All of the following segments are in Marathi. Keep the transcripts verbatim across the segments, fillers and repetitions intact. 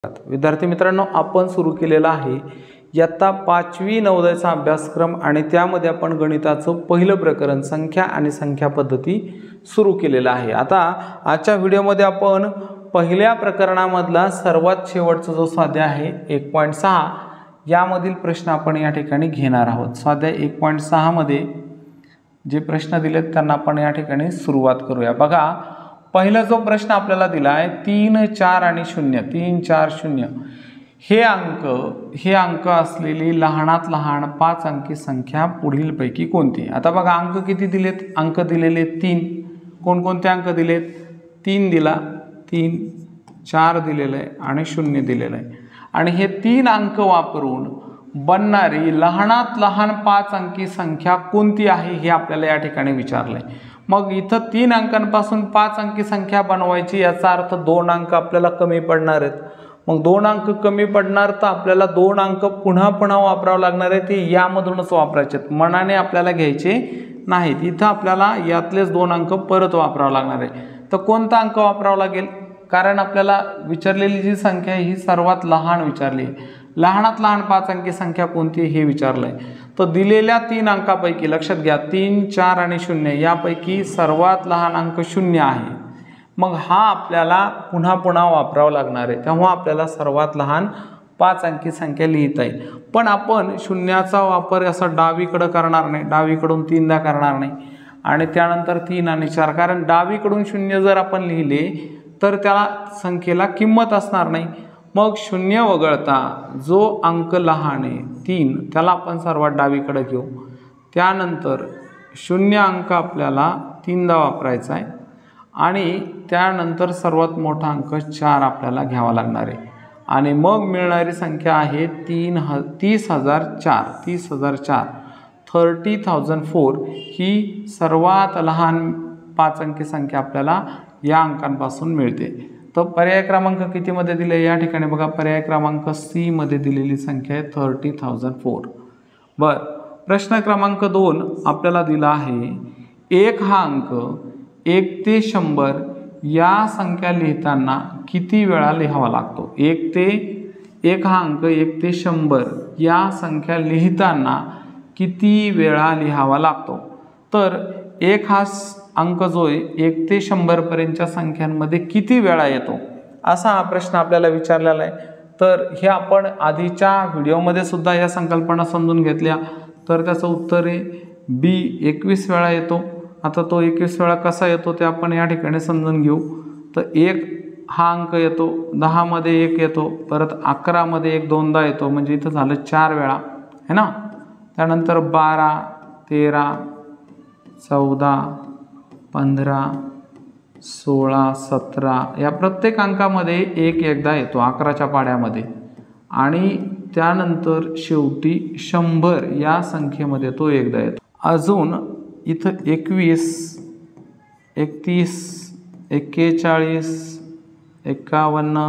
विद्यार्थी मित्रांनो, आपण सुरू केलेला आहे इयत्ता पाचवी नवोदयचा अभ्यासक्रम आणि त्यामध्ये आपण गणिताचं पहिलं प्रकरण संख्या आणि संख्या पद्धती सुरू केलेला आहे। आता आजच्या व्हिडिओमध्ये आपण पहिल्या प्रकरणामधला सर्वात शेवटचा जो स्वाध्याय आहे एक पॉईंट सहा यामधील प्रश्न आपण या ठिकाणी घेणार आहोत। स्वाध्याय एक पॉईंट सहा मध्ये जे प्रश्न दिलेत त्यांना आपण या ठिकाणी सुरुवात करूया। बघा, पहिला जो प्रश्न आपल्याला दिला आहे तीन चार आणि शून्य तीन चार शून्य हे अंक हे अंक असलेली लहानात लहान पाच अंकी संख्या पुढीलपैकी कोणती। आता बघा, अंक किती दिलेत, अंक दिलेले तीन। कोणकोणते अंक दिलेत, तीन दिला, तीन, चार दिलेले आहे आणि शून्य दिलेले आहे। आणि हे तीन अंक वापरून बनणारी लहानात लहान पाच अंकी संख्या कोणती आहे हे आपल्याला या ठिकाणी विचारलंय। मग इथं तीन अंकांपासून पाच अंकी संख्या बनवायची, याचा अर्थ दोन अंक आपल्याला कमी पडणार आहेत। मग दोन अंक कमी पडणार तर आपल्याला दोन अंक पुन्हा पुन्हा वापरावं लागणार आहे, ते यामधूनच वापरायचे आहेत, मनाने आपल्याला घ्यायचे नाहीत। इथं आपल्याला यातलेच दोन अंक परत वापरावं लागणार आहे। तर कोणता अंक वापरावा लागेल, कारण आपल्याला विचारलेली जी संख्या ही सर्वात लहान विचारली आहे। लहानात लहान पाच अंकी संख्या कोणती हे विचारलंय। तर दिलेल्या तीन अंकापैकी लक्षात घ्या, तीन चार आणि शून्य यापैकी सर्वात लहान अंक शून्य आहे। मग हा आपल्याला पुन्हा पुन्हा वापरावा लागणार आहे, तेव्हा आपल्याला सर्वात लहान पाच अंकी संख्या लिहिता येईल। पण आपण शून्याचा वापर असा डावीकडे करणार नाही, डावीकडून तीनदा करणार नाही आणि त्यानंतर तीन आणि चार, कारण डावीकडून शून्य जर आपण लिहिले तर त्याला संख्येला किंमत असणार नाही। मग शून्य वगळता जो अंक लहान आहे तीन त्याला आपण सर्वात डावीकडे घेऊ। त्यानंतर शून्य अंक आपल्याला तीनदा वापरायचा आहे आणि त्यानंतर सर्वात मोठा अंक चार आपल्याला घ्यावा लागणार आहे आणि मग मिळणारी संख्या आहे तीन ह तीस हजार चार तीस हजार चार थर्टी थाउजंड फोर ही सर्वात लहान पाच अंकी संख्या आपल्याला या अंकांपासून मिळते। तर पर्याय क्रमांक किती मध्ये दिले या ठिकाणी बघा, पर्याय क्रमांक सी मध्ये दिलेली संख्या आहे थर्टी थाउजंड फोर। बर, प्रश्न क्रमांक दोन आपल्याला दिला आहे एक हा अंक एक ते शंभर या संख्या लिहिताना किती वेळा लिहावा लागतो। एक ते एक हा अंक एक ते शंभर या संख्या लिहिताना किती वेळा लिहावा लागतो। तर एक हा अंक जो आहे एक ते शंभर पर्यंतच्या संख्यांमध्ये किती वेळा येतो, असा हा प्रश्न आपल्याला विचारलेला आहे। तर हे आपण आधीच्या व्हिडिओमध्ये सुद्धा या संकल्पना समजून घेतल्या, तर त्याचं उत्तर आहे बी, एकवीस वेळा येतो। आता तो एकवीस वेळा कसा येतो ते आपण या ठिकाणी समजून घेऊ। तर एक हा अंक येतो, दहा मध्ये एक येतो, परत अकरा मध्ये एक दोनदा येतो, म्हणजे इथं झालं चार वेळा है ना। त्यानंतर बारा, तेरा, चौदा, पंधरा, सोळा, सतरा या प्रत्येक अंकामध्ये एक एकदा येतो अकराच्या पाड्यामध्ये आणि त्यानंतर शेवटी शंभर या संख्येमध्ये तो एकदा येतो। अजून इथं एकवीस, एकतीस, एक्केचाळीस, एकावन्न,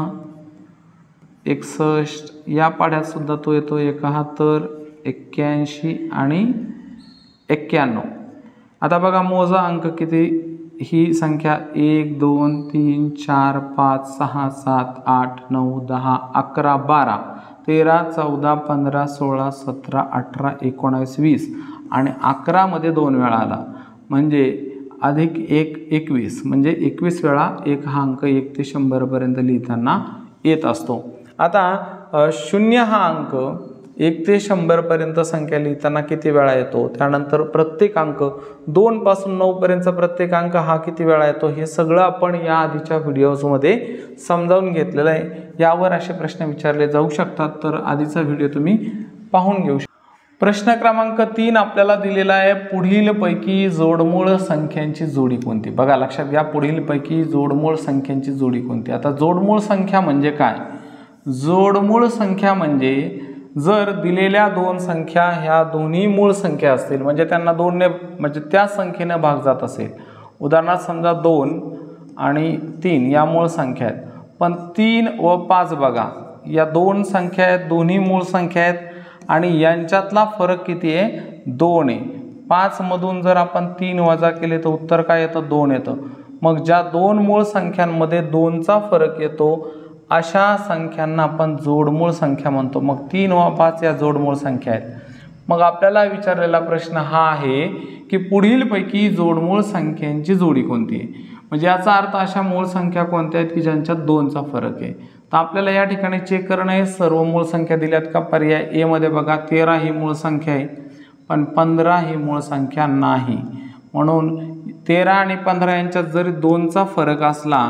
एकसष्ट या पाड्यात सुद्धा तो येतो, एकाहत्तर, एक्क्याऐंशी आणि एक्क्याण्णव। आता बघा, मोजा अंक किती, ही संख्या एक, दोन, तीन, चार, पाच, सहा, सात, आठ, नऊ, दहा, अकरा, बारा, तेरा, चौदा, पंधरा, सोळा, सतरा, अठरा, एकोणावीस, वीस आणि अकरा मध्ये दोन वेळा आला, म्हणजे अधिक एक एकवीस, म्हणजे एकवीस वेळा एक हा अंक एक ते शंभर पर्यंत लिहिताना येत असतो। आता शून्य हा अंक एक ते शंभर पर्यंत संख्या लिहिताना किती वेळा येतो, त्यानंतर प्रत्येक अंक दोन पासून नऊ पर्यंतचा प्रत्येक अंक हा किती वेळा येतो, हे सगळं आपण या आधीच्या व्हिडिओजमध्ये समजावून घेतलेलं आहे। यावर असे प्रश्न विचारले जाऊ शकतात, तर आधीचा व्हिडिओ तुम्ही पाहून घेऊ शकता। प्रश्न क्रमांक तीन आपल्याला दिलेला आहे पुढीलपैकी जोडमूळ संख्यांची जोडी कोणती। बघा, लक्षात घ्या, पुढीलपैकी जोडमूळ संख्यांची जोडी कोणती। आता जोडमूळ संख्या म्हणजे काय, जोडमूळ संख्या म्हणजे जर दिलेल्या दोन संख्या ह्या दोन्ही मूळ संख्या असतील, म्हणजे त्यांना दोनने म्हणजे त्या संख्येने भाग जात असेल, उदाहरणार्थ समजा दोन आणि तीन या मूळ संख्या आहेत, पण तीन व पाच बघा या दोन संख्या आहेत, दोन्ही मूळ संख्या आहेत आणि यांच्यातला फरक किती आहे, दोन आहे। पाच मधून जर आपण तीन वजा केले तर उत्तर काय येतं, दोन येतं। मग ज्या दोन मूळ संख्यांमध्ये दोनचा फरक येतो अशा संख्यांना आपण जोडमूळ संख्या म्हणतो। मग तीन व पाच या जोडमूळ संख्या आहेत। मग आपल्याला विचारलेला प्रश्न हा आहे की पुढीलपैकी जोडमूळ संख्यांची जोडी कोणती आहे? म्हणजे याचा अर्थ अशा मूळ संख्या कोणत्या आहेत की ज्यांच्यात दोनचा फरक आहे। तर आपल्याला या ठिकाणी चेक करणं आहे सर्व मूळ संख्या दिल्यात का। पर्याय ए मध्ये बघा तेरा ही मूळ संख्या आहे पण पंधरा ही मूळ संख्या नाही, म्हणून तेरा आणि पंधरा यांच्यात जरी दोनचा फरक असला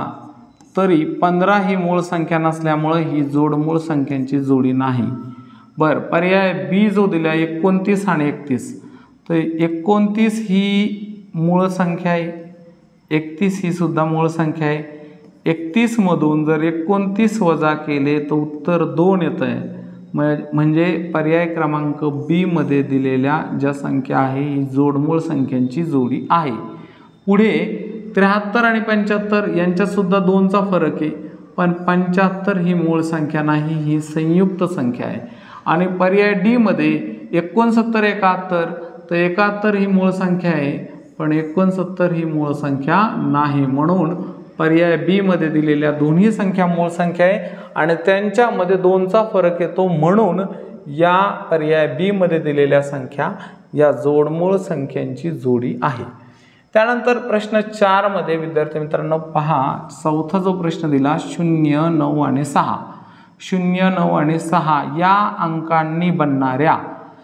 तरी पंधरा ही मूळ संख्या नसल्यामुळे ही जोडमूळ संख्यांची जोडी नाही। बर, पर्याय बी जो दिला एकोणतीस आणि एकतीस, तर एकोणतीस ही मूळ संख्या आहे, एकतीस ही सुद्धा मूळ संख्या आहे। एकतीस मधून जर एकोणतीस वजा केले तर उत्तर दोन येत आहे, म्हणजे पर्याय क्रमांक बी मध्ये दिलेल्या ज्या संख्या आहे ही जोडमूळ संख्यांची जोडी आहे। पुढे त्र्याहत्तर आणि पंच्याहत्तर यांच्यात सुद्धा दोनचा फरक आहे, पण पंच्याहत्तर ही मूळ संख्या नाही, ही संयुक्त संख्या आहे। आणि पर्याय डी मध्ये एकोणसत्तर एकाहत्तर, तर एकाहत्तर ही मूळ संख्या आहे पण एकोणसत्तर ही मूळ संख्या नाही, म्हणून पर्याय बी मध्ये दिलेल्या दोन्ही संख्या मूळ संख्या आहे आणि त्यांच्यामध्ये दोनचा फरक येतो, म्हणून या पर्याय बी मध्ये दिलेल्या संख्या या जोडमूळ संख्यांची जोडी आहे। त्यानंतर प्रश्न चार मध्ये विद्यार्थी मित्रांनो पहा, चौथा जो प्रश्न दिला शून्य नऊ आणि सहा, शून्य नऊ आणि सहा या अंकांनी बनणाऱ्या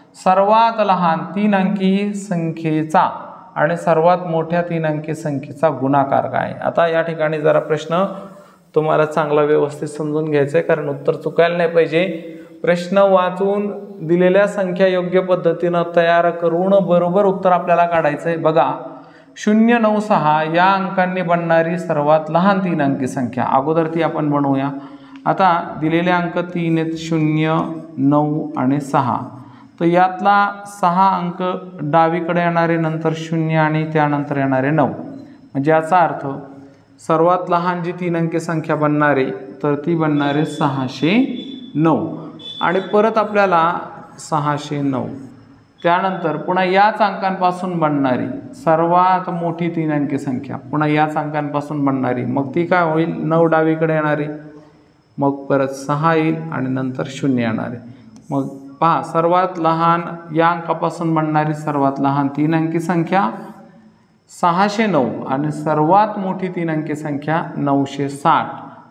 सर्वात लहान तीन अंकी संख्येचा आणि सर्वात मोठ्या तीन अंकी संख्येचा गुणाकार काय? आता या ठिकाणी जरा प्रश्न तुम्हाला चांगला व्यवस्थित समजून घ्यायचा आहे, कारण उत्तर चुकायला नाही पाहिजे। प्रश्न वाचून दिलेल्या संख्या योग्य पद्धतीने तयार करून बरोबर उत्तर आपल्याला काढायचं आहे। बघा, शून्य नऊ सहा या अंकांनी बनणारी सर्वात लहान तीन अंकी संख्या, अगोदर ती आपण बनवूया। आता दिलेले अंक तीन आहेत, शून्य नऊ आणि सहा, तर यातला सहा अंक डावीकडे येणारे, नंतर शून्य आणि त्यानंतर येणारे नऊ, म्हणजे याचा अर्थ सर्वात लहान जी तीन अंकी संख्या बनणारे तर ती बनणारे सहाशे नऊ, आणि परत आपल्याला सहाशे नऊ, त्यानंतर पुन्हा याच अंकांपासून बनणारी सर्वात मोठी तीन अंकी संख्या, पुन्हा याच अंकांपासून बनणारी, मग ती काय होईल, नऊ डावीकडे येणारे, मग परत सहा येईल आणि नंतर शून्य येणारे। मग पहा, सर्वात लहान या अंकापासून बनणारी सर्वात लहान तीन अंकी संख्या सहाशे नऊ आणि सर्वात मोठी तीन अंकी संख्या नऊशे साठ,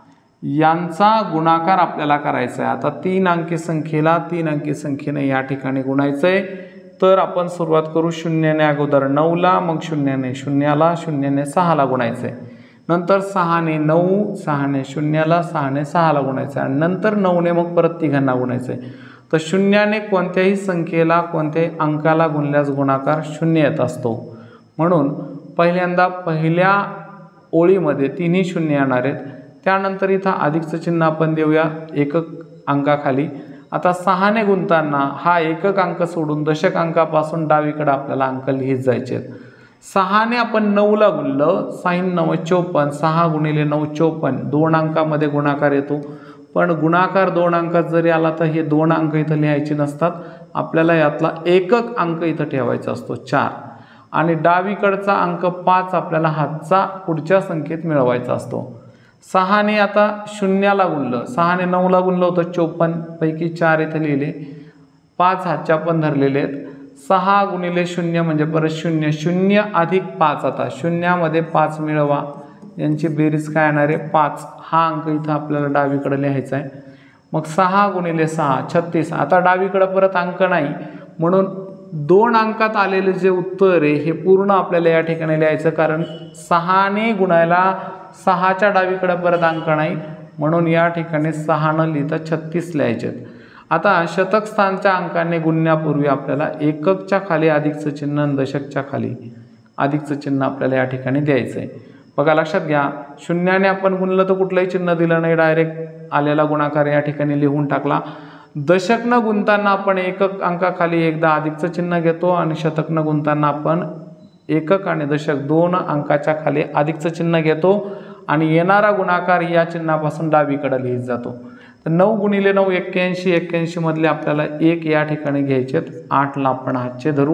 यांचा गुणाकार आपल्याला करायचा आहे। आता तीन अंकी संख्येला तीन अंकी संख्येने या ठिकाणी गुणायचं आहे, तर आपण सुरुवात करू शून्याने अगोदर नऊला, मग शून्याने शून्याला, शून्याने सहाला गुणायचं आहे, नंतर सहाने नऊ, सहाने शून्याला, सहाने सहाला गुणायचं आहे, आणि नंतर नऊने मग परत तिघांना गुणायचं आहे। तर शून्याने कोणत्याही संख्येला कोणत्याही अंकाला गुणल्यास गुणाकार शून्य येत असतो, म्हणून पहिल्यांदा पहिल्या ओळीमध्ये तिन्ही शून्य येणार आहेत, त्यानंतर इथं अधिकचं चिन्ह आपण देऊया एकक अंकाखाली। आता सहाने गुणताना हा एकक अंक सोडून दशक अंकापासून डावीकडे आपल्याला अंक लिहित जायचे आहेत। सहाने आपण नऊला गुणलं, साईन नऊ चोपन्न, सहा गुणिले नऊ चोपन्न, दोन अंकामध्ये गुणाकार येतो, पण गुणाकार दोन अंकात जरी आला तर हे दोन अंक इथं लिहायचे नसतात, आपल्याला यातला एकक अंक इथं ठेवायचा असतो चार, आणि डावीकडचा अंक पाच आपल्याला हातचा पुढच्या संख्येत मिळवायचा असतो। सहाने आता शून्याला गुणलं, सहाने नऊला गुणलं होतं चोपन्न, पैकी चार इथे लिहिले, पाच हातच्या पण धरलेले आहेत, सहा गुणिले शून्य म्हणजे परत शून्य, शून्य अधिक पाच, आता शून्यामध्ये पाच मिळवा, यांची बेरीज काय येणार आहे पाच, हा अंक इथं आपल्याला डावीकडे लिहायचा आहे। मग सहा गुणिले सहा छत्तीस, आता डावीकडे परत अंक नाही, म्हणून दोन अंकात आलेले जे उत्तर आहे हे पूर्ण आपल्याला या ठिकाणी लिहायचं, कारण सहाने गुणायला सहाच्या डावीकडे परत अंक नाही, म्हणून या ठिकाणी सहा न लिहिता छत्तीस लिहायचे। आता शतक स्थानच्या अंकाने गुणण्यापूर्वी आपल्याला एककच्या खाली अधिकचं चिन्ह आणि दशकच्या खाली अधिकचं चिन्ह आपल्याला या ठिकाणी द्यायचं आहे। बघा, लक्षात घ्या, शून्याने आपण गुणलं तर कुठलंही चिन्ह दिलं नाही, डायरेक्ट आलेला गुणाकार या ठिकाणी लिहून टाकला। दशकनं गुणताना आपण एकक अंकाखाली एकदा अधिकचं चिन्ह घेतो आणि शतकनं गुणताना आपण एकक आणि दशक दोन अंकाच्या खाली अधिकचं चिन्ह घेतो आणि येणारा गुणाकार या चिन्हापासून डावीकडे लिहित जातो। तर नऊ गुणिले नऊ एक्क्याऐंशी, एक्क्याऐंशी मधले आपल्याला एक या ठिकाणी घ्यायचे, आठला आपण हातचे धरू,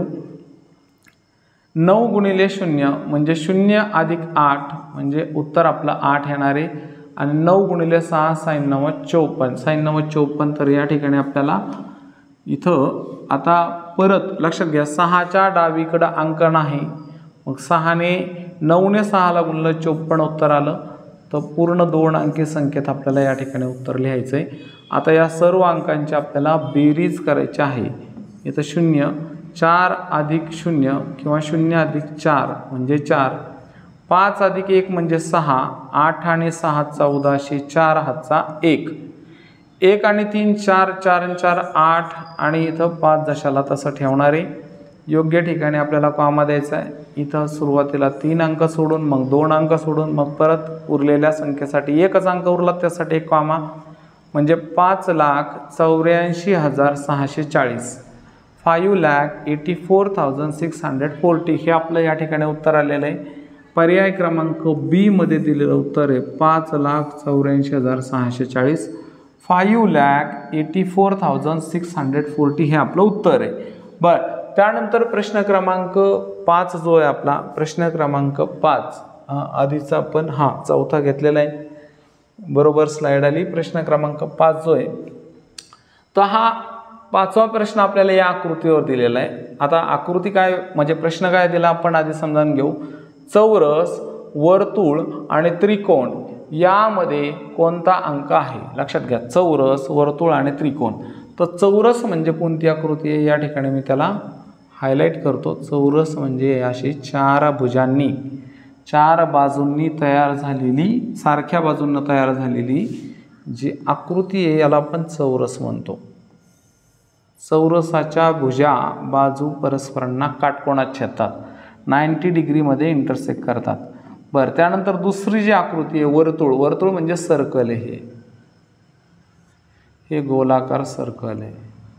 नऊ गुणिले शून्य म्हणजे शून्य अधिक आठ म्हणजे उत्तर आपलं आठ येणार आहे, आणि नऊ गुणिले सहा साईन नव्वद चौपन्न साईन नव्वद चौपन्न. तर या ठिकाणी आपल्याला इथं आता परत लक्षात घ्या सहाच्या डावीकडं अंक नाही, मग सहाने नऊने सहाला गुणलं चौपन्न उत्तर आलं. तर पूर्ण दोन अंकी संख्येत आपल्याला या ठिकाणी उत्तर लिहायचं आहे. आता या सर्व अंकांची आपल्याला बेरीज करायची आहे. इथं शून्य, चार अधिक शून्य किंवा शून्य अधिक चार म्हणजे चार, पाच अधिक एक म्हणजे सहा, आठ आणि सहा चौदाशे, चार हातचा एक, एक आणि तीन चार, चार आणि चार आठ आणि इथं पाच जशाला तसं ठेवणार आहे. योग्य ठिकाणी आपल्याला कॉमा द्यायचा आहे. इथं सुरुवातीला तीन अंक सोडून मग दोन अंक सोडून मग परत उरलेल्या संख्येसाठी एकच अंक उरला त्यासाठी एक कॉमा, म्हणजे पाच लाख चौऱ्याऐंशी हजार सहाशे चाळीस, five lakh eighty four thousand six hundred forty हे आपलं या ठिकाणी उत्तर आलेलं आहे. पर्याय क्रमांक बी मध्ये दिलेलं उत्तर आहे पाच लाख चौऱ्याऐंशी हजार सहाशे चाळीस, five lakh eighty four thousand six hundred forty हे आपलं उत्तर आहे. बरं, त्यानंतर प्रश्न क्रमांक पाच जो आहे आपला, प्रश्न क्रमांक पाच आधीचा आपण हा चौथा घेतलेला आहे, बरोबर स्लाइड आली. प्रश्न क्रमांक पाच जो आहे तर हा पाचवा प्रश्न आपल्याला या आकृतीवर दिलेला आहे. आता आकृती काय म्हणजे प्रश्न काय दिला आपण आधी समजून घेऊ. चौरस, वर्तुळ आणि त्रिकोण यामध्ये कोणता अंक आहे? लक्षात घ्या, चौरस, वर्तुळ आणि त्रिकोण. तर चौरस म्हणजे कोणती आकृती आहे या ठिकाणी मी त्याला हायलाईट करतो. चौरस म्हणजे अशी चार भुजांनी चार बाजूंनी तयार झालेली, सारख्या बाजूंना तयार झालेली जी आकृती आहे याला आपण चौरस म्हणतो. चौरसाच्या भुजा बाजू परस्परांना काटकोनात छेदतात, नाईंटी डिग्रीमध्ये इंटरसेक्ट करतात. बरं, त्यानंतर दुसरी जी आकृती आहे वर्तुळ, वर्तुळ म्हणजे सर्कल आहे, हे गोलाकार सर्कल आहे.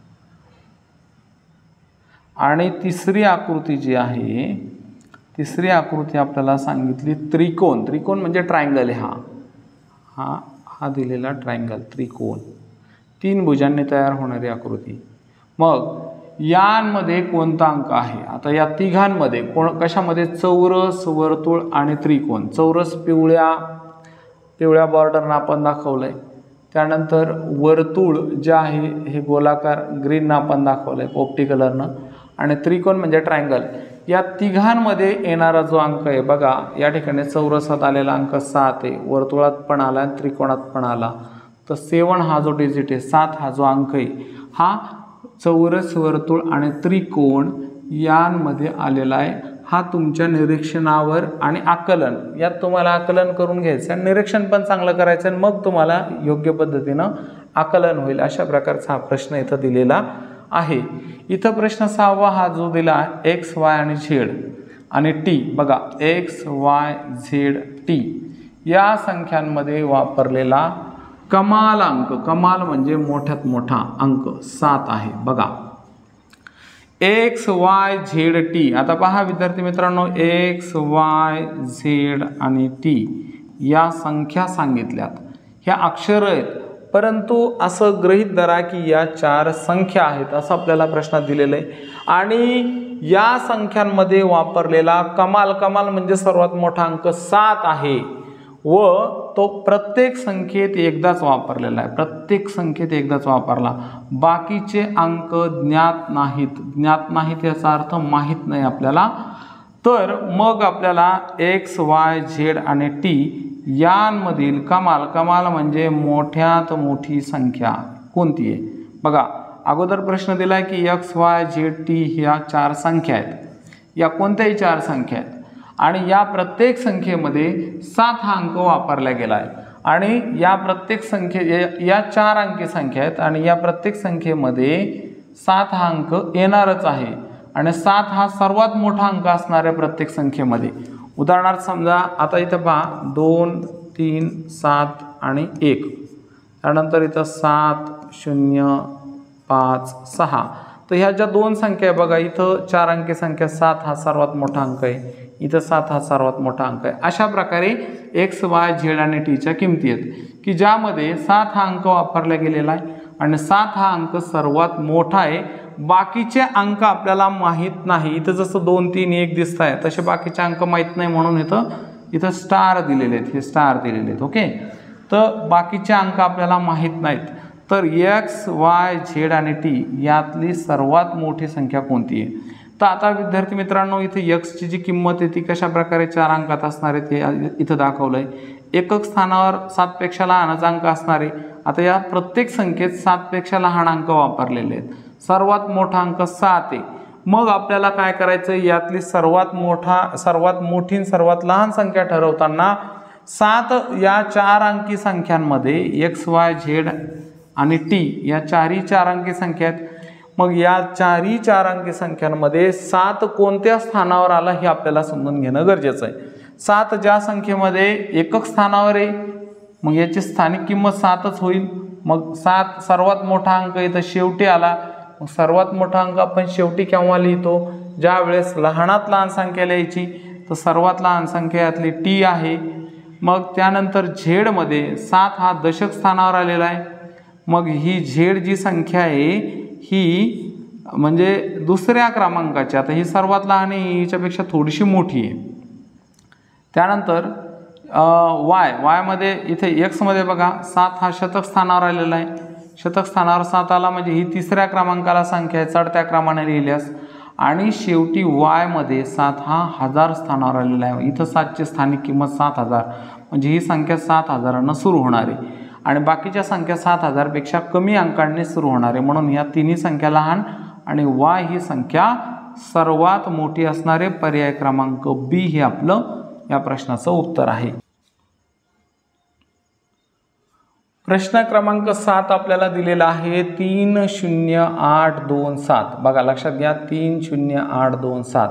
आणि तिसरी आकृती जी आहे, तिसरी आकृती आपल्याला सांगितली त्रिकोण. त्रिकोण म्हणजे ट्रायंगल आहे, हा हा हा दिलेला ट्रायंगल त्रिकोण, तीन भुजांनी तयार होणारी आकृती. मग यांमध्ये कोणता अंक आहे? आता या तिघांमध्ये कोण कशामध्ये? चौरस, वर्तुळ आणि त्रिकोण. चौरस पिवळ्या पिवळ्या बॉर्डरनं आपण दाखवलंय. त्यानंतर वर्तुळ जे आहे हे गोलाकार ग्रीननं आपण दाखवलंय पोपटी कलरनं, आणि त्रिकोण म्हणजे ट्रायंगल. या तिघांमध्ये येणारा जो अंक आहे बघा, या ठिकाणी चौरसात आलेला अंक सात आहे, वर्तुळात पण आला आणि त्रिकोणात पण आला. तर सेवन हा जो डिजिट आहे, सात हा जो अंक आहे, हा चौरस, वर्तुळ आणि त्रिकोण यांमध्ये आलेला आहे. हा तुमच्या निरीक्षणावर आणि आकलन यात तुम्हाला आकलन करून घ्यायचं आणि निरीक्षण पण चांगलं करायचं आणि मग तुम्हाला योग्य पद्धतीनं आकलन होईल. अशा प्रकारचा हा प्रश्न इथं दिलेला आहे. इथं प्रश्न सहावा हा जो दिला एक्स वाय आणि झेड आणि टी, बघा एक्स वाय झेड टी या संख्यांमध्ये वापरलेला कमाल अंक, कमाल म्हणजे मोठ्यात मोठा अंक सात आहे. बघा एक्स वाय झेड टी. आता पहा विद्यार्थी मित्रांनो, एक्स वाय झेड आणि टी या संख्या सांगितल्यात, ह्या अक्षर आहेत, परंतु असं गृहीत धरा की या चार संख्या आहेत असं आपल्याला प्रश्नात दिलेलं आहे. आणि या संख्यांमध्ये वापरलेला कमाल, कमाल म्हणजे सर्वात मोठा अंक सात आहे व तो प्रत्येक संख्येत एकदाच वापरलेला आहे, प्रत्येक संख्येत एकदाच वापरला. बाकीचे अंक ज्ञात नाहीत. ज्ञात नाहीत याचा अर्थ माहीत नाही आपल्याला. तर मग आपल्याला एक्स वाय झेड आणि टी यांमधील कमाल, कमाल म्हणजे मोठ्यात मोठी संख्या कोणती आहे? बघा अगोदर प्रश्न दिला आहे की एक्स वाय झेड टी ह्या चार संख्या आहेत, या कोणत्याही चार संख्या आहेत आणि या प्रत्येक संख्येमध्ये सात हा अंक वापरला गेला आहे. आणि या प्रत्येक संख्ये या चार अंकी संख्या आहेत आणि या प्रत्येक संख्येमध्ये सात हा अंक येणारच आहे आणि सात हा सर्वात मोठा अंक असणाऱ्या प्रत्येक संख्येमध्ये. उदाहरणार्थ समजा आता इथं पहा दोन, तीन, सात आणि एक, त्यानंतर इथं सात, शून्य, पाच, सहा. तर ह्या ज्या दोन संख्या आहे बघा, इथं चार अंकी संख्या सात हा सर्वात मोठा अंक आहे, इथं सात हा सर्वात मोठा अंक आहे. अशा प्रकारे एक्स वाय झेड आणि टीच्या किमती आहेत की ज्यामध्ये सात हा अंक वापरला गेलेला आहे आणि सात हा अंक सर्वात मोठा आहे. बाकीचे अंक आपल्याला माहीत नाही. इथं जसं दोन, तीन, एक दिसत आहे तसे बाकीचे अंक माहीत नाही म्हणून इथं इथं स्टार दिलेले आहेत, हे स्टार दिलेले आहेत. ओके, तर बाकीचे अंक आपल्याला माहीत नाहीत. तर एक्स वाय झेड आणि टी यातली सर्वात मोठी संख्या कोणती आहे? तर आता विद्यार्थी मित्रांनो, इथे एक्सची जी किंमत आहे ती कशा प्रकारे चार अंकात असणार आहे ते इथं दाखवलं आहे. एकक स्थानावर सातपेक्षा लहानच अंक असणार आहे. आता या प्रत्येक संख्येत सातपेक्षा लहान अंक वापरलेले आहेत. सर्वात मोठा अंक सात आहे. मग आपल्याला काय करायचं, यातली सर्वात मोठा सर्वात मोठी सर्वात लहान संख्या ठरवताना सात या चार अंकी संख्यांमध्ये एक्स वाय झेड आणि टी या चारही चार अंकी संख्या आहेत. मग या चारही चार अंकी संख्यांमध्ये सात कोणत्या स्थानावर आला हे आपल्याला समजून घेणं गरजेचं आहे. सात ज्या संख्येमध्ये एकक स्थानावर आहे मग याची स्थानिक किंमत सातच होईल. मग सात सर्वात मोठा अंक इथं शेवटी आला. मग सर्वात मोठा अंक आपण शेवटी केव्हा लिहितो, ज्या वेळेस लहानात लहान संख्या लिहायची. तर सर्वात लहान संख्या यातली टी आहे. मग त्यानंतर झेडमध्ये सात हा दशक स्थानावर आलेला आहे. मग ही झेड जी संख्या आहे ही म्हणजे दुसऱ्या क्रमांकाची, आता ही सर्वात लहान आहे, हिच्यापेक्षा थोडीशी मोठी आहे. त्यानंतर वाय वायमध्ये इथे एक्समध्ये बघा सात हा शतक स्थानावर आलेला आहे. शतक स्थानावर सात आला म्हणजे ही तिसऱ्या क्रमांकाला संख्या आहे चढत्या क्रमाने लिहिल्यास. आणि शेवटी वायमध्ये सात हा हजार स्थानावर आलेला आहे. इथं सातची स्थानिक किंमत सात हजार म्हणजे ही संख्या सात हजारांना सुरू होणार आहे आणि बाकीच्या संख्या सात हजारपेक्षा कमी अंकांनी सुरू होणार आहे. म्हणून या तिन्ही संख्या लहान आणि वाय ही संख्या सर्वात मोठी असणारे पर्याय क्रमांक बी हे आपलं या प्रश्नाचं उत्तर आहे. प्रश्न क्रमांक सात आपल्याला दिलेला आहे तीन शून्य आठ दोन सात. बघा लक्षात घ्या, तीन शून्य आठ दोन सात,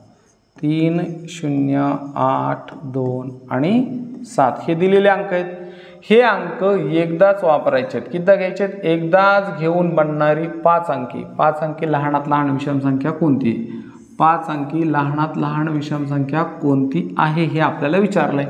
तीन शून्य आठ दोन आणि सात हे दिलेले अंक आहेत. हे अंक एकदाच वापरायचे आहेत. किती घ्यायचे आहेत? एकदाच घेऊन बनणारी पाच अंकी पाच अंकी लहानात लहान विषम संख्या कोणती? पाच अंकी लहानात लहान विषम संख्या कोणती आहे हे आपल्याला विचारलंय.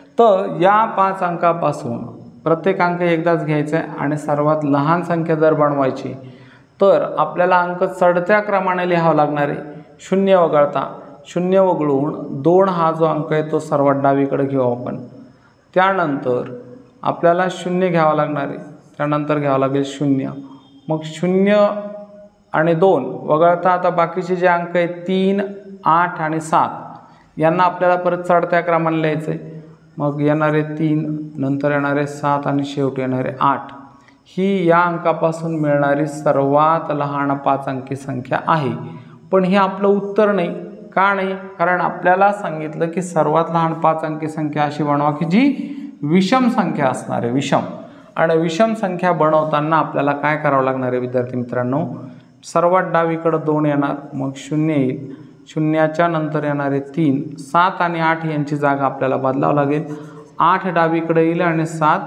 तर या पाच अंकापासून प्रत्येक अंक एकदाच घ्यायचा आहे आणि सर्वात लहान संख्या जर बनवायची तर आपल्याला अंक चढत्या क्रमाने लिहावं लागणार आहे. शून्य वगळता शून्य वगळून दोन हा जो अंक आहे तो सर्वात डावीकडे घेऊ आपण. त्यानंतर आपल्याला शून्य घ्यावं लागणार आहे. त्यानंतर घ्यावं लागेल शून्य. मग शून्य आणि दोन वगळता आता बाकीचे जे अंक आहेत तीन आठ आणि सात यांना आपल्याला परत चढत्या क्रमाने लिहायचं आहे. मग येणारे तीन, नंतर येणारे सात आणि शेवटी येणारे आठ ही या अंकापासून मिळणारी सर्वात लहान पाच अंकी संख्या आहे. पण हे आपलं उत्तर नाही. का नाही? कारण आपल्याला सांगितलं की सर्वात लहान पाच अंकी संख्या अशी बनवा की जी विषम संख्या असणार आहे. विषम आणि विषम संख्या बनवताना आपल्याला काय करावं लागणार आहे विद्यार्थी मित्रांनो? सर्वात डावीकडं दोन येणार, मग शून्य येईल, शून्याच्या नंतर येणारे तीन, सात आणि आठ यांची जागा आपल्याला बदलावं लागेल. आठ डावीकडे येईल आणि सात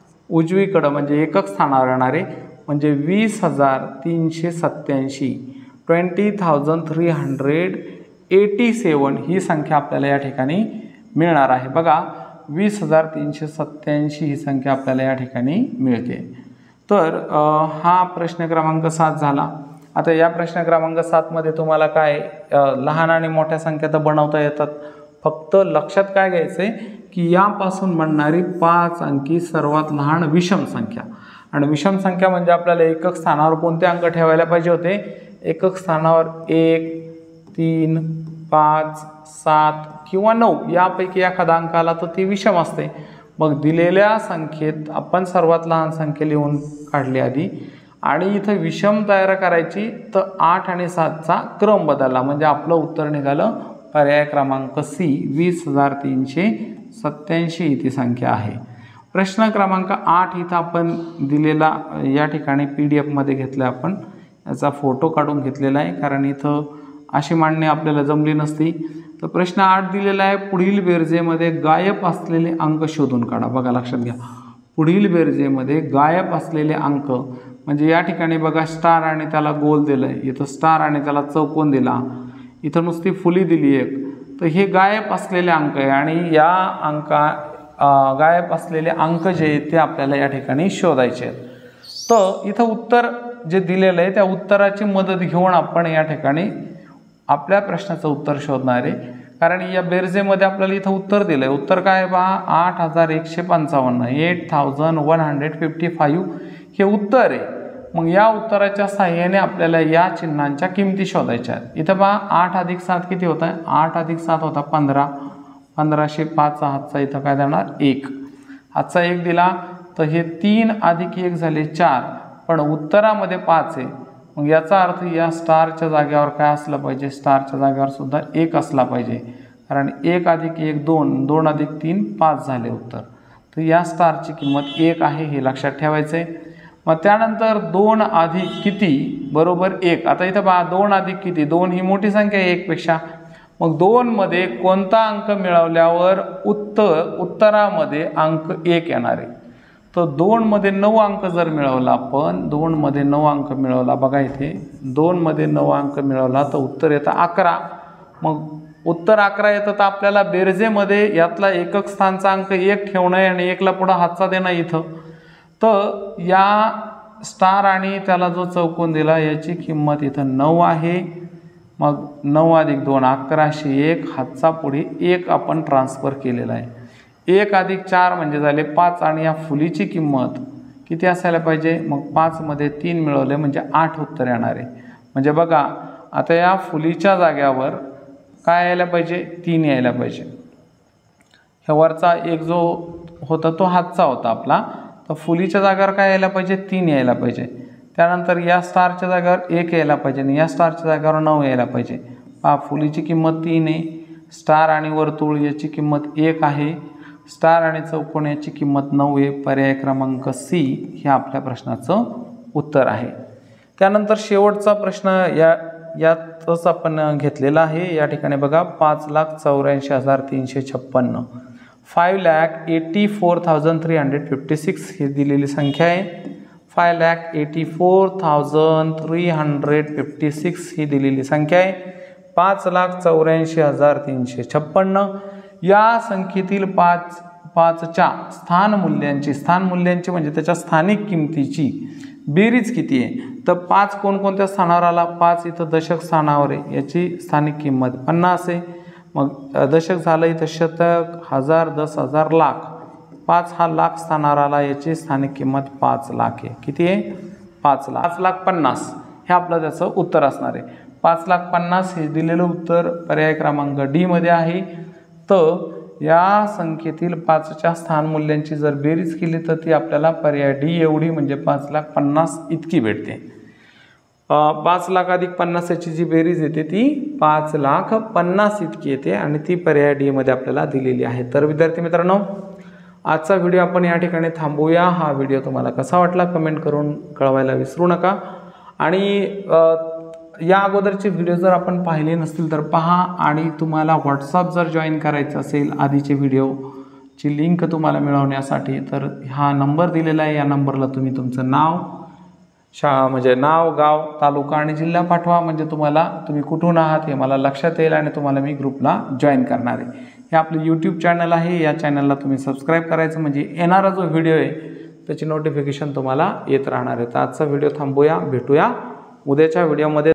उजवीकडं म्हणजे एकक स्थानावर येणारे म्हणजे वीस हजार तीनशे सत्त्याऐंशी twenty thousand three hundred eighty seven ही संख्या आपल्याला या ठिकाणी मिळणार आहे. बघा वीस हजार तीनशे सत्त्याऐंशी ही संख्या आपल्याला या ठिकाणी मिळते. तर हा प्रश्न क्रमांक सात झाला. आता या प्रश्न क्रमांक सातमध्ये तुम्हाला काय लहान आणि मोठ्या संख्या तर बनवता येतात. फक्त लक्षात काय घ्यायचं आहे की यापासून बनणारी पाच अंकी सर्वात लहान विषम संख्या. आणि विषम संख्या म्हणजे आपल्याला एकक स्थानावर कोणते अंक ठेवायला पाहिजे होते? एकक स्थानावर एक, तीन, पाच, सात किंवा नऊ यापैकी एखादा अंक आला तर ती विषम असते. मग दिलेल्या संख्येत आपण सर्वात लहान संख्या लिहून काढली आधी आणि इथं विषम तयार करायची तर आठ आणि सातचा क्रम बदलला म्हणजे आपलं उत्तर निघालं पर्याय क्रमांक सी वीस हजार तीनशे सत्त्याऐंशी ही ती संख्या आहे. प्रश्न क्रमांक आठ इथं आपण दिलेला या ठिकाणी पी डी एफमध्ये घेतला आपण याचा फोटो काढून घेतलेला आहे कारण इथं अशी मांडणी आपल्याला जमली नसती. तर प्रश्न आठ दिलेला आहे पुढील बेरजेमध्ये गायब असलेले अंक शोधून काढा. बघा लक्षात घ्या, पुढील बेरजेमध्ये गायब असलेले अंक म्हणजे या ठिकाणी बघा स्टार आणि त्याला गोल दिलं आहे, इथं स्टार आणि त्याला चौकोन दिला, इथं नुसती फुली दिली एक. तर हे गायब असलेले अंक आहे आणि या अंका गायब असलेले अंक जे आहेत ते आपल्याला या ठिकाणी शोधायचे आहेत. तर इथं उत्तर जे दिलेलं आहे त्या उत्तराची मदत घेऊन आपण या ठिकाणी आपल्या प्रश्नाचं उत्तर शोधणार आहे. कारण या बेरजेमध्ये आपल्याला इथं उत्तर दिलं आहे. उत्तर काय आहे पहा, आठ हजार एकशे पंचावन्न eight thousand one hundred fifty five हे उत्तर आहे. मग या उत्तराच्या साहाय्याने आपल्याला या चिन्हांच्या किमती शोधायच्या आहेत. इथं पहा आठ अधिक सात किती होत आहे, आठ अधिक सात होता पंधरा, पंधराशे पाच हातचा इथं काय देणार एक, हातचा एक दिला तर हे तीन अधिक एक झाले चार, पण उत्तरामध्ये पाच आहे. मग याचा अर्थ या स्टारच्या जागेवर काय असलं पाहिजे, स्टारच्या जागेवर सुद्धा एक असला पाहिजे, कारण एक अधिक एक दोन, दोन अधिक तीन पाच झाले उत्तर. तर या स्टारची किंमत एक आहे हे लक्षात ठेवायचं आहे. मग त्यानंतर दोन अधिक किती बरोबर एक. आता इथं पहा दोन अधिक किती, दोन ही मोठी संख्या आहे एकपेक्षा. मग दोनमध्ये कोणता अंक मिळवल्यावर उत्तर उत्तरामध्ये अंक एक येणार आहे. तर दोनमध्ये नऊ अंक जर मिळवला आपण, दोनमध्ये नऊ अंक मिळवला बघा इथे, दोनमध्ये नऊ अंक मिळवला तर उत्तर येतं अकरा. मग उत्तर अकरा येतं तर आपल्याला बेरजेमध्ये यातला एकक स्थानचा अंक एक ठेवणं आहे आणि एकला पुढं हातचा देणं इथं. तर या स्टार आणि त्याला जो चौकोन दिला याची किंमत इथं नऊ आहे. मग नऊ अधिक दोन अकराशे एक, हातचा पुढे एक आपण ट्रान्सफर केलेला आहे. एक अधिक चार म्हणजे झाले पाच आणि या फुलीची किंमत किती असायला पाहिजे, मग पाचमध्ये तीन मिळवले म्हणजे आठ उत्तर येणार आहे. म्हणजे बघा आता या फुलीच्या जाग्यावर काय यायला पाहिजे, तीन यायला पाहिजे. ह्या वरचा एक जो होता तो हातचा होता आपला, तर फुलीच्या जागेवर काय यायला पाहिजे, तीन यायला पाहिजे. त्यानंतर या स्टारच्या जागेवर एक यायला पाहिजे आणि या स्टारच्या जागेवर नऊ यायला पाहिजे. पहा फुलीची किंमत तीन आहे, स्टार आणि वर्तुळ याची किंमत एक आहे, स्टार आणि चौकोन याची किंमत नऊ आहे. पर्याय क्रमांक सी हे आपल्या प्रश्नाचं उत्तर आहे. त्यानंतर शेवटचा प्रश्न या यातच आपण घेतलेला आहे. या ठिकाणी बघा पाच लाख चौऱ्याऐंशी हजार तीनशे छप्पन्न five lakh eighty four thousand three hundred fifty six ही दिलेली संख्या आहे. Five lakh eighty four thousand three hundred fifty six ही दिलेली संख्या आहे. पाच लाख चौऱ्याऐंशी हजार तीनशे छप्पन्न या संख्येतील पाच पाचच्या स्थान मूल्यांची स्थान मूल्यांची म्हणजे त्याच्या स्थानिक किमतीची बेरीज किती आहे. तर पाच कोणकोणत्या स्थानावर आला, पाच इथं दशक स्थानावर आहे, याची स्थानिक किंमत पन्नास आहे. मग दशक झालं इथं शतक, हजार, दस हजार, लाख. पाच हा लाख स्थानावर आला, याची स्थानिक किंमत पाच लाख आहे. किती आहे, पाच लाख पाच लाख पन्नास हे आपलं त्याचं उत्तर असणार आहे. पाच लाख पन्नास हे दिलेलं उत्तर पर्याय क्रमांक डी मध्ये आहे. तर या संख्येतील पाचच्या स्थान मूल्यांची जर बेरीज केली तर ती आपल्याला पर्याय डी एवढी म्हणजे पाच लाख पन्नास इतकी भेटते. पाच लाख अधिक पन्नासाची जी बेरीज येते ती पाच लाख पन्नास इतकी येते आणि ती पर्याय डी मध्ये आपल्याला दिलेली आहे. तर विद्यार्थी मित्रांनो आजचा व्हिडिओ आपण या ठिकाणी थांबूया. हा व्हिडिओ तुम्हाला कसा वाटला कमेंट करून कळवायला विसरू नका. आणि या अगोदरचे व्हिडिओ जर आपण पाहिले नसतील तर पहा, आणि तुम्हाला व्हॉट्सअप जर जॉईन करायचं असेल आधीचे व्हिडिओची लिंक तुम्हाला मिळवण्यासाठी तर हा नंबर दिलेला आहे. या नंबरला तुम्ही तुमचं नाव, शाळा म्हणजे नाव, गाव, तालुका आणि जिल्हा पाठवा, म्हणजे तुम्हाला तुम्ही कुठून आहात हे मला लक्षात येईल आणि तुम्हाला मी ग्रुपला जॉईन करणार आहे. हे आपलं यूट्यूब चॅनल आहे, या चॅनलला तुम्ही सबस्क्राईब करायचं म्हणजे येणारा जो व्हिडिओ आहे त्याची नोटिफिकेशन तुम्हाला येत राहणार आहे. तर आजचा व्हिडिओ थांबूया, भेटूया उद्याच्या व्हिडिओमध्ये.